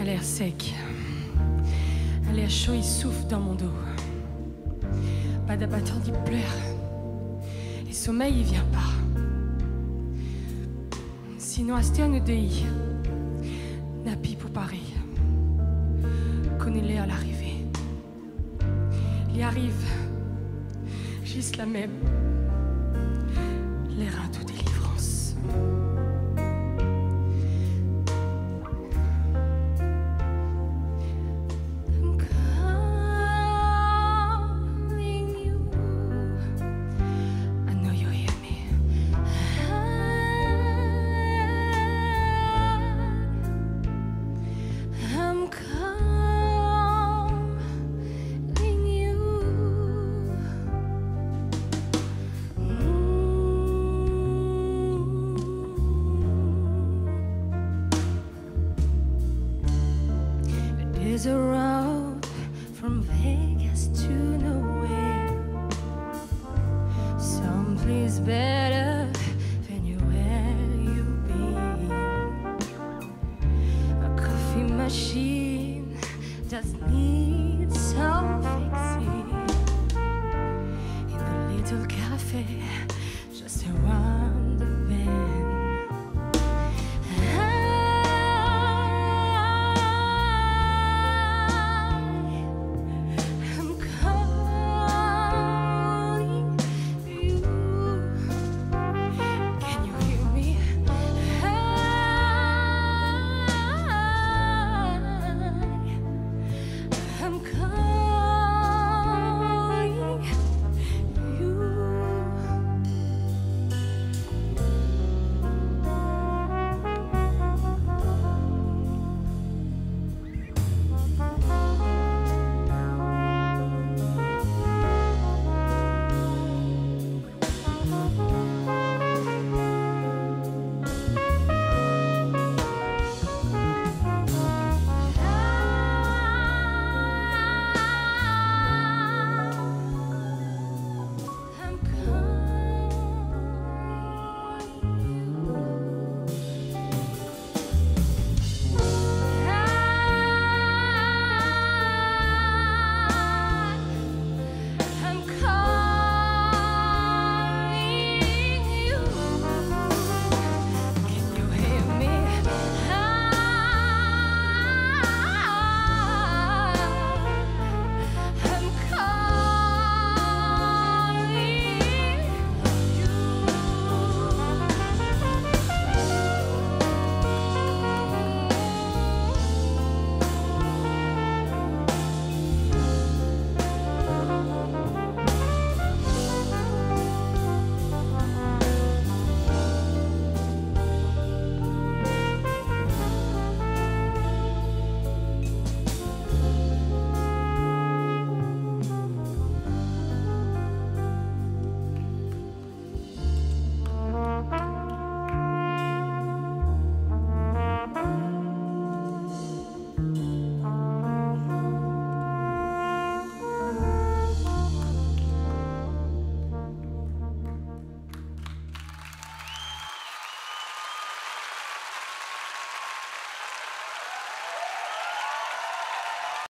l'air sec. Un l'air chaud, il souffle dans mon dos. Pas d'abattant, il pleure. Et sommeil, il vient pas. Sinon, asté nous dei. Napi pour Paris. Connais-les à l'arrivée. Il y arrive. Juste la même. Les reins de délivrance. There's a road from Vegas to nowhere, someplace better than where you've been. A coffee machine just needs some fix.